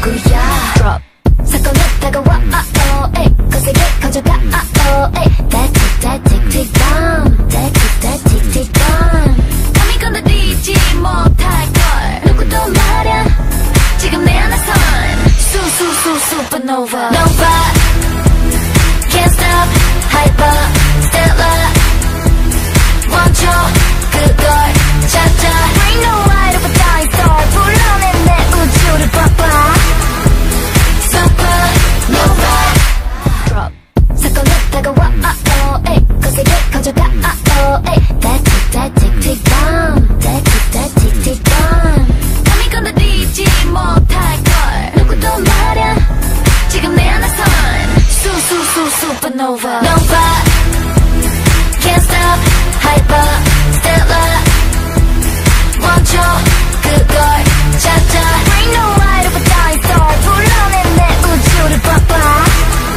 누구야 Drop 사건은 다가와 거세게 커져가 that tick tick bomb that tick tick bomb 감히 건드리지 못할걸 누구도 말야 지금 내 안에선 supernova Nova Can't stop hyper stellar 멈춰 그걸 찾아 Bring the light of a dying star 불러낸 내 우주를 봐봐 Supernova Drop 사건은 다가와 거세게 커져가 that tick tick bomb that tick tick bomb 감히 건드리지 못할걸 누구도 말야 지금 내 안에선 supernova Nova Can't stop hyper stellar 멈춰 그걸 찾아 Bring the light of a dying star 불러낸 내 우주를 봐봐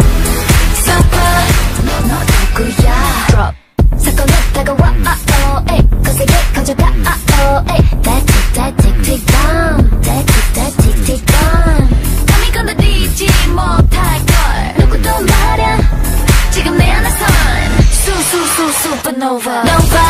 Super 너 누구야 Drop 사건은 다가와 거세게 커져가 that tick tick bomb that tick tick bomb 감히 건드리지 못할걸 누구도 말야 지금 내 안에선 supernova Nova